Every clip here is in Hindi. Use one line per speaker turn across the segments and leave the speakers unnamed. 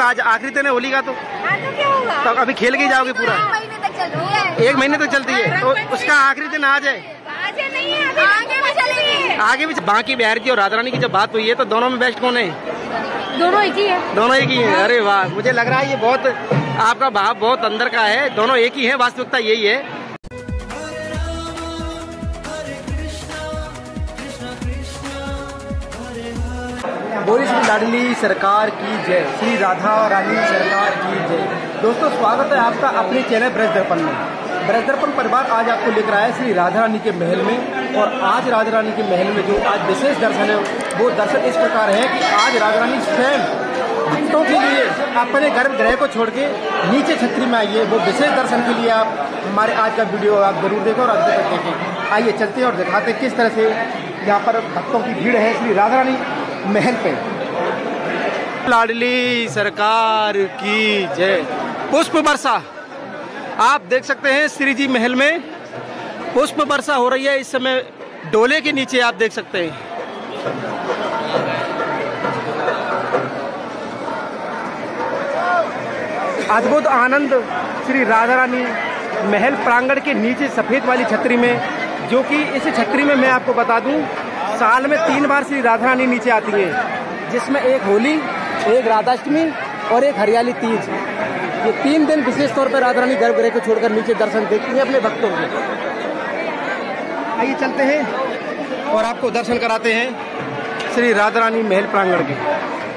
आज आखिरी दिन है होली का, तो
क्या होगा?
तो अभी खेल के जाओगे पूरा?
1 महीने तक चलती है।
1 महीने तक चलती है, तो उसका आखिरी दिन आज है।
नहीं है, आगे भी चलेंगे।
आगे भी। बांकी बिहार की और राधा रानी की जब बात हुई है तो दोनों में बेस्ट कौन है?
दोनों एक ही है।
दोनों एक ही है। अरे वाह, मुझे लग रहा है ये बहुत आपका भाव बहुत अंदर का है। दोनों एक ही है, वास्तविकता यही है। बोली श्री लाडली सरकार की जय, श्री राधा रानी सरकार की जय। दोस्तों, स्वागत है आपका अपने चैनल ब्रज दर्पण में। ब्रज दर्पण परिवार आज आपको लेकर आया श्री राधा रानी के महल में। और आज राधा रानी के महल में जो आज विशेष दर्शन है, वो दर्शन इस प्रकार है कि आज राधा रानी स्वयं भक्तों के लिए अपने गर्भगृह को छोड़ के नीचे छतरी में आई है। वो विशेष दर्शन के लिए आप हमारे आज का वीडियो आप जरूर देखो और अंत तक देखें। आइए चलते हैं और दिखाते किस तरह से यहाँ पर भक्तों की भीड़ है श्री राधा रानी महल पे। लाडली सरकार की जय। पुष्प वर्षा आप देख सकते हैं श्री जी महल में पुष्प वर्षा हो रही है इस समय। डोले के नीचे आप देख सकते हैं। अद्भुत आनंद श्री राधा रानी महल प्रांगण के नीचे सफेद वाली छतरी में, जो कि इस छतरी में मैं आपको बता दूं साल में 3 बार श्री राधा रानी नीचे आती हैं, जिसमें एक होली, एक राधाष्टमी और एक हरियाली तीज। ये 3 दिन विशेष तौर पर राधा रानी गर्भगृह को छोड़कर नीचे दर्शन देखती हैं अपने भक्तों को। आइए चलते हैं और आपको दर्शन कराते हैं श्री राधा रानी महल प्रांगण के।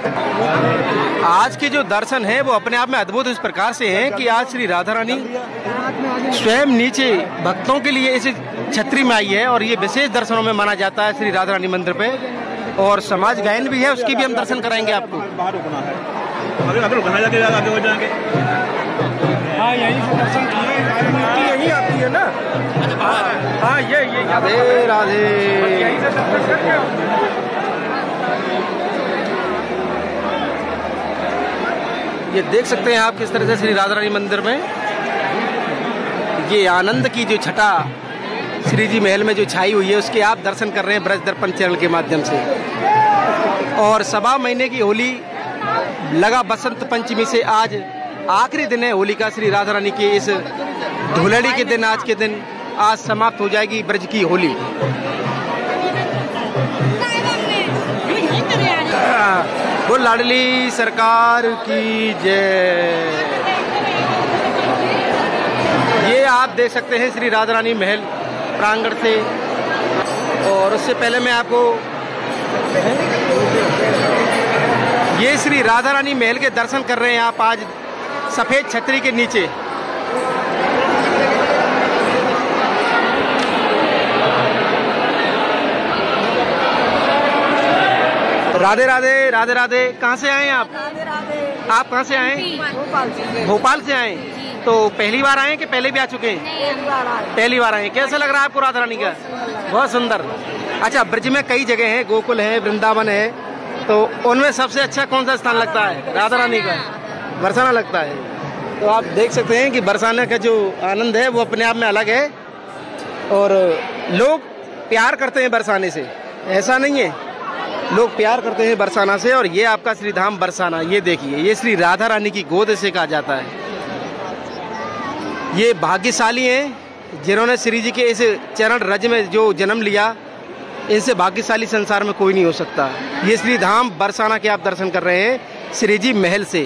आज के जो दर्शन हैं वो अपने आप में अद्भुत इस प्रकार से हैं कि आज श्री राधा रानी स्वयं नीचे भक्तों के लिए इस छतरी में आई है। और ये विशेष दर्शनों में माना जाता है श्री राधा रानी मंदिर पे। और समाज गायन भी है, उसकी भी हम दर्शन कराएंगे आपको। हाँ, यहीं से दर्शन किए, मूर्ति यहीं आती है ना। हाँ, ये राधे राधे। यहीं से दर्शन करके ये देख सकते हैं आप किस तरह से श्री राधा रानी मंदिर में ये आनंद की जो छटा श्री जी महल में जो छाई हुई है, उसके आप दर्शन कर रहे हैं ब्रज दर्पण चैनल के माध्यम से। और 1.25 महीने की होली लगा बसंत पंचमी से आज आखिरी दिन है होली का। श्री राधा रानी के इस धुलेड़ी के दिन, आज के दिन आज समाप्त हो जाएगी ब्रज की होली। वो लाडली सरकार की जय। ये आप देख सकते हैं श्री राधा रानी महल प्रांगण से। और उससे पहले मैं आपको ये श्री राधा रानी महल के दर्शन कर रहे हैं आप आज सफेद छतरी के नीचे। राधे राधे, राधे राधे। कहाँ से आए हैं आप?
राधे राधे।
आप कहाँ से आए? भोपाल से आए। तो पहली बार आए कि पहले भी आ चुके हैं? पहली बार आए। कैसा लग रहा है आपको राधा रानी का? बहुत सुंदर। अच्छा, ब्रज में कई जगह है, गोकुल है, वृंदावन है, तो उनमें सबसे अच्छा कौन सा स्थान लगता है? राधा रानी का बरसाना लगता है। तो आप देख सकते हैं कि बरसाने का जो आनंद है वो अपने आप में अलग है। और लोग प्यार करते हैं बरसाने से, ऐसा नहीं है, लोग प्यार करते हैं बरसाना से। और ये आपका श्री धाम बरसाना, ये देखिए, ये श्री राधा रानी की गोद से कहा जाता है। ये भाग्यशाली हैं जिन्होंने श्री जी के इस चरण रज में जो जन्म लिया। इनसे भाग्यशाली संसार में कोई नहीं हो सकता। ये श्री धाम बरसाना के आप दर्शन कर रहे हैं श्री जी महल से।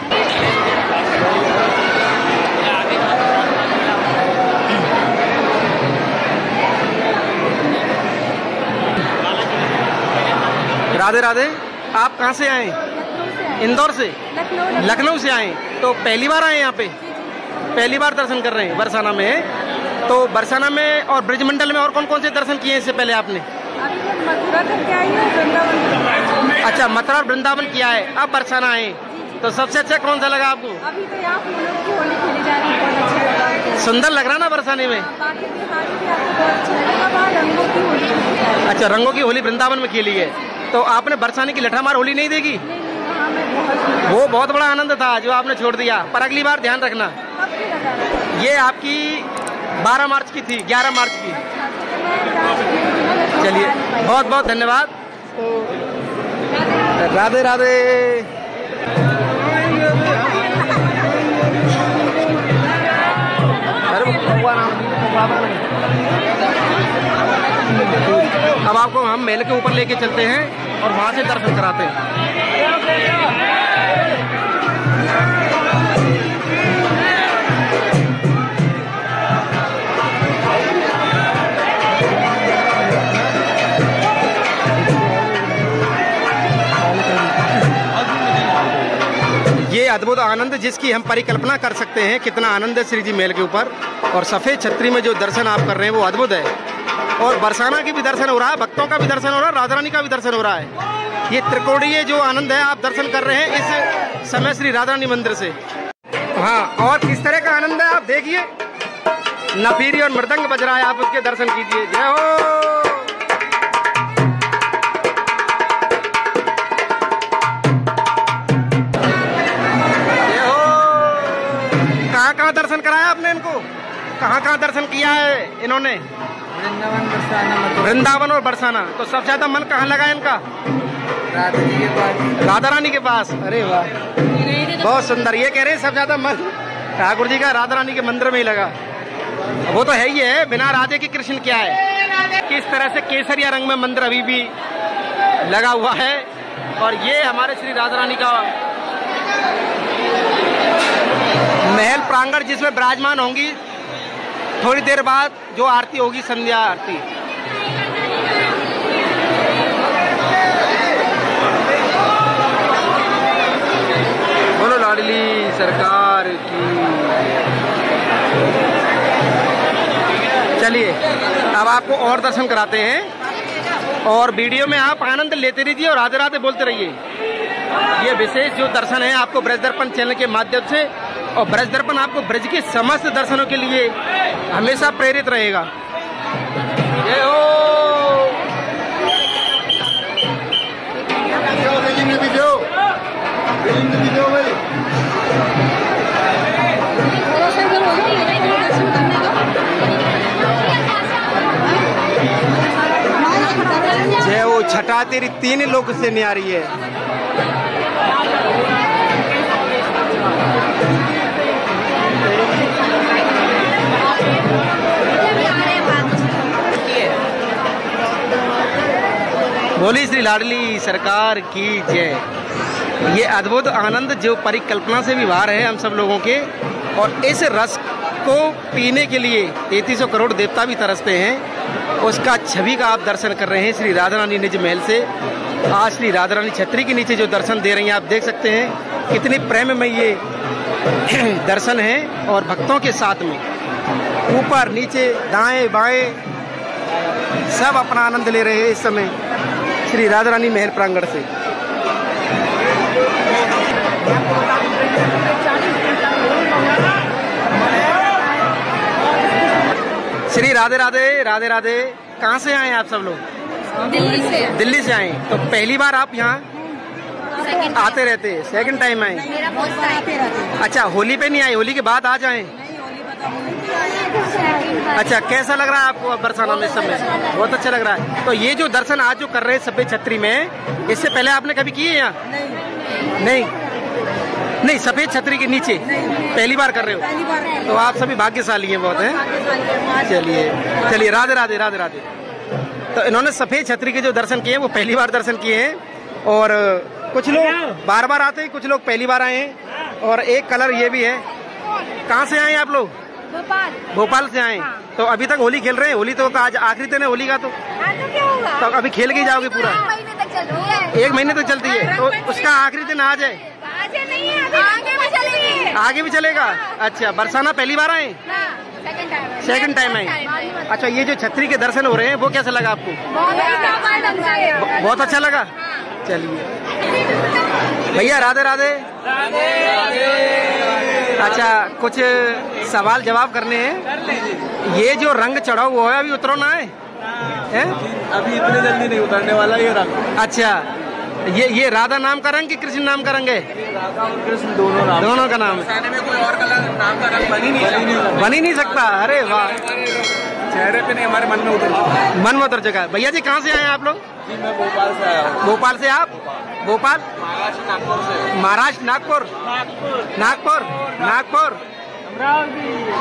राधे राधे। आप कहाँ से आए? इंदौर से? लखनऊ से आए। तो पहली बार आए यहाँ पे? पहली बार दर्शन कर रहे हैं बरसाना में। तो बरसाना में और ब्रजमंडल में और कौन कौन से दर्शन किए इससे पहले आपने?
मथुरा करके आई है, वृंदावन।
अच्छा, मथुरा और वृंदावन किया है, अब बरसाना आए। तो सबसे अच्छा कौन सा लगा आपको?
अभी तो यहाँ फूलों की होली खेली जा रही है, बहुत अच्छा लगा।
सुंदर लग रहा ना बरसाने में?
बाकी बिहार भी आपको बहुत अच्छा लगेगा। वहाँ रंगों की होली खेली जा रही है।
अच्छा, रंगों की होली वृंदावन में खेली है। तो आपने बरसाने की लठामार होली नहीं देखी? वो बहुत बड़ा आनंद था जो आपने छोड़ दिया, पर अगली बार ध्यान रखना। ये आपकी 12 मार्च की थी, 11 मार्च की। चलिए, बहुत बहुत धन्यवाद। राधे राधे। अब आपको हम महल के ऊपर लेके चलते हैं और वहाँ से दर्शन कराते हैं। ये अद्भुत आनंद जिसकी हम परिकल्पना कर सकते हैं, कितना आनंद है श्री जी महल के ऊपर। और सफ़ेद छतरी में जो दर्शन आप कर रहे हैं वो अद्भुत है। और बरसाना की भी दर्शन हो रहा है, भक्तों का भी दर्शन हो रहा है, राधा रानी का भी दर्शन हो रहा है। ये त्रिकोणीय जो आनंद है आप दर्शन कर रहे हैं इस समय श्री राधा रानी मंदिर से। हाँ, और किस तरह का आनंद है आप देखिए, नफीरी और मृदंग बज रहा है, आप उसके दर्शन कीजिए। जय हो। कहाँ दर्शन कराया आपने इनको? कहाँ दर्शन किया है इन्होंने?
वृंदावन बरसाना।
वृंदावन और बरसाना। तो सबसे ज्यादा मन कहाँ लगा इनका?
राधा जी के पास,
राधा रानी के पास। अरे वाह, बहुत सुंदर। ये कह रहे हैं सबसे ज्यादा मन ठाकुर जी का राधा रानी के मंदिर में ही लगा। वो तो है ही है, बिना राधे के कृष्ण क्या है। किस तरह से केसरिया रंग में मंदिर अभी भी लगा हुआ है। और ये हमारे श्री राधा रानी का महल प्रांगण जिसमें विराजमान होंगी थोड़ी देर बाद जो आरती होगी, संध्या आरती। बोलो लाडली सरकार की। चलिए अब आपको और दर्शन कराते हैं और वीडियो में आप आनंद लेते रहिए और राधे राधे बोलते रहिए। ये विशेष जो दर्शन है आपको ब्रज दर्पण चैनल के माध्यम से, और ब्रज दर्पण आपको ब्रज के समस्त दर्शनों के लिए हमेशा प्रेरित रहेगा। जय हो। जय हो। छठा तेरी तीन लोक से न्यारी है। बोली श्री लाडली सरकार की जय। ये अद्भुत आनंद जो परिकल्पना से भी बाहर है हम सब लोगों के, और इस रस को पीने के लिए 3300 करोड़ देवता भी तरसते हैं। उसका छवि का आप दर्शन कर रहे हैं श्री राधा रानी निज महल से। आज श्री राधा रानी छतरी के नीचे जो दर्शन दे रही हैं आप देख सकते हैं कितनी प्रेम में ये दर्शन है। और भक्तों के साथ में ऊपर नीचे दाएं बाएं सब अपना आनंद ले रहे हैं इस समय श्री राधा रानी महल प्रांगण से। श्री राधे राधे। राधे राधे। कहाँ से आए आप सब लोग? दिल्ली से आए। तो पहली बार आप यहाँ आते रहते? सेकंड टाइम आए? अच्छा, होली पे नहीं आए, होली के बाद आ जाए? अच्छा, कैसा लग रहा है आपको बरसाना में इस समय? बहुत अच्छा लग रहा है। तो ये जो दर्शन आज जो कर रहे हैं सफेद छतरी में, इससे पहले आपने कभी किए यहाँ? नहीं, सफेद छतरी के नीचे पहली बार कर रहे हो? तो आप सभी भाग्यशाली हैं बहुत हैं। चलिए राधे राधे। राधे राधे। तो इन्होंने सफेद छतरी के जो दर्शन किए वो पहली बार दर्शन किए हैं, और कुछ लोग बार बार आते हैं, कुछ लोग पहली बार आए हैं। और एक कलर ये भी है। कहाँ से आए आप लोग? भोपाल से आए।
हाँ।
तो अभी तक होली खेल रहे हैं? होली तो आज आखिरी दिन है होली का। तो
क्या होगा?
तो अभी खेल के जाओगे पूरा?
1 महीने तक चलती है।
1 महीने तक चलती है। तो उसका आखिरी दिन आज है?
नहीं है, आगे भी चलेगी।
आगे भी चलेगा। अच्छा, बरसाना पहली बार आए? सेकंड टाइम आए। अच्छा, ये जो छतरी के दर्शन हो रहे हैं वो कैसा लगा आपको? बहुत अच्छा लगा। चलिए भैया राधे राधे। अच्छा, कुछ सवाल जवाब करने हैं। ये जो रंग चढ़ा हुआ है अभी उतरो ना है?
अभी इतनी जल्दी नहीं उतरने वाला ये रंग।
अच्छा, ये राधा नाम का रंग कि कृष्ण नाम का रंग है?
राधा और कृष्ण दोनों का नाम है। में कोई और कलर नाम का रंग बन ही नहीं सकता। अरे वाह,
चेहरे पे नहीं, हमारे मन में उतर चुका। भैया जी कहाँ से आए आप लोग?
जी मैं भोपाल से आया हूँ।
भोपाल से? आप भोपाल? महाराष्ट्र नागपुर।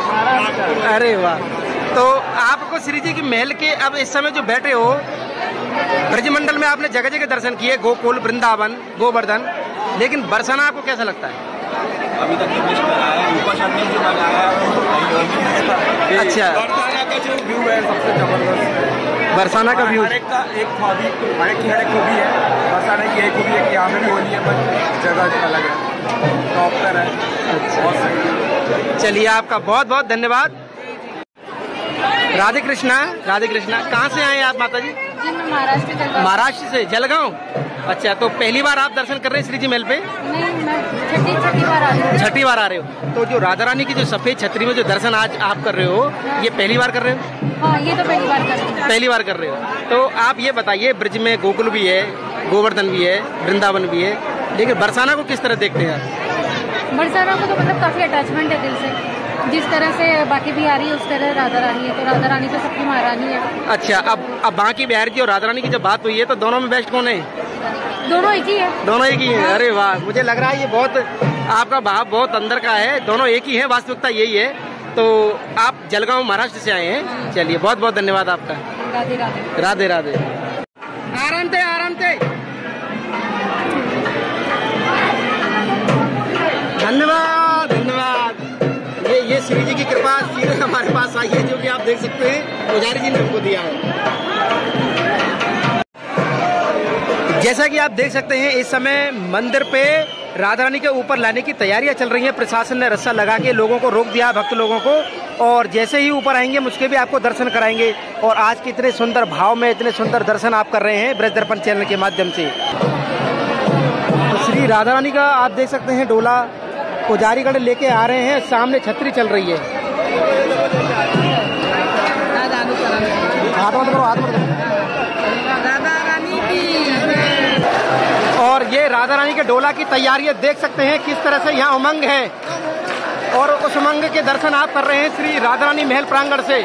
अरे वाह। तो आपको श्री जी की महल के अब इस समय जो बैठे हो ब्रजमंडल में आपने जगह जगह दर्शन किए, गोकुल, वृंदावन, गोवर्धन, लेकिन बरसाना आपको कैसा लगता है?
अभी तक ऊपर चढ़ने से मजा आया।
अच्छा,
बरसाना का जो व्यू है सबसे जबरदस्त। बरसाना का व्यू एक हॉबी है बरसाने की, एक खूबी है कि यहाँ पे भी होली है, बट जगह अलग है, टॉप पर है। बहुत सही।
चलिए, आपका बहुत बहुत धन्यवाद। राधे कृष्णा, राधे कृष्णा। कहाँ से आए आप माता जी? महाराष्ट्र से, जलगांव। अच्छा, तो पहली बार आप दर्शन कर रहे हैं श्री जी महल पे?
नहीं, मैं छठी बार आ रही हूँ।
छठी बार आ रहे हो। तो जो राधा रानी की जो सफेद छतरी में जो दर्शन आज आप कर रहे हो, ये पहली बार कर रहे हो?
हाँ, ये तो पहली बार कर रही हूँ।
पहली बार कर रहे हो। तो आप ये बताइए, ब्रज में गोकुल भी है, गोवर्धन भी है, वृंदावन भी है, लेकिन बरसाना को किस तरह देखते हैं आप?
बरसाना को तो मतलब काफी अटैचमेंट है दिल से। जिस तरह से बाकी बिहारी है उस तरह राधा रानी है, तो राधा रानी तो सबकी महारानी है।
अच्छा, अब बाकी बिहारी की और राधा रानी की जब बात हुई है, तो दोनों में बेस्ट कौन है?
दोनों एक ही है।
दोनों एक ही है। अरे वाह, मुझे लग रहा है ये बहुत आपका भाव बहुत अंदर का है। दोनों एक ही है, वास्तविकता यही है। तो आप जलगांव महाराष्ट्र से आए हैं। चलिए, बहुत बहुत धन्यवाद आपका।
राधे राधे।
राधे राधे। आराम से, आराम से। धन्यवाद, धन्यवाद। ये श्री जी की कृपा सीधे हमारे पास आई है, जो कि आप देख सकते हैं पुजारी जी ने हमको दिया है। जैसा कि आप देख सकते हैं, इस समय मंदिर पे राधा रानी के ऊपर लाने की तैयारियां चल रही हैं। प्रशासन ने रस्सा लगा के लोगों को रोक दिया, भक्त लोगों को, और जैसे ही ऊपर आएंगे मुझके भी आपको दर्शन कराएंगे। और आज के इतने सुंदर भाव में इतने सुंदर दर्शन आप कर रहे हैं ब्रज दर्पण चैनल के माध्यम से। तो श्री राधा रानी का आप देख सकते हैं डोला पुजारीगण लेके आ रहे हैं, सामने छतरी चल रही है। हाथ मत करो, हाथ मत करो।
राधा रानी की।
और ये राधा रानी के डोला की तैयारियां देख सकते हैं किस तरह से यहाँ उमंग है, और उस उमंग के दर्शन आप कर रहे हैं श्री राधा रानी महल प्रांगण से।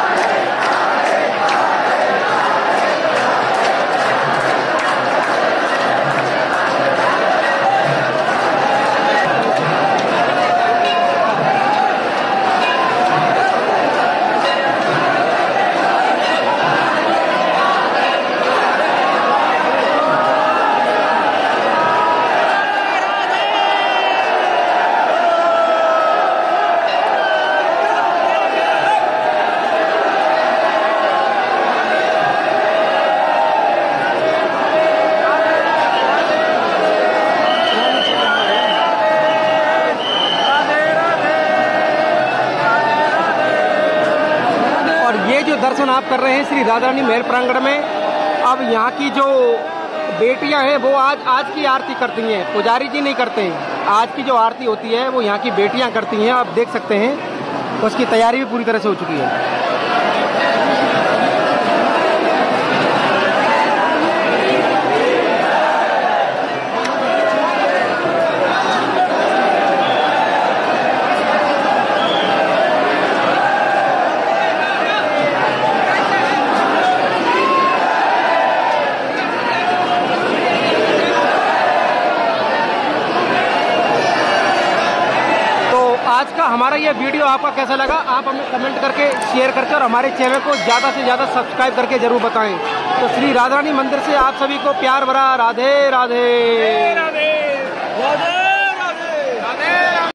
दर्शन आप कर रहे हैं श्री राधा रानी महल प्रांगण में। अब यहाँ की जो बेटियां हैं वो आज की आरती करती हैं, पुजारी जी नहीं करते हैं। आज की जो आरती होती है वो यहाँ की बेटियां करती हैं। आप देख सकते हैं, उसकी तैयारी भी पूरी तरह से हो चुकी है। आज का हमारा ये वीडियो आपका कैसा लगा, आप हमें कमेंट करके शेयर करके और हमारे चैनल को ज़्यादा से ज़्यादा सब्सक्राइब करके जरूर बताएं। तो श्री राधा रानी मंदिर से आप सभी को प्यार भरा राधे राधे।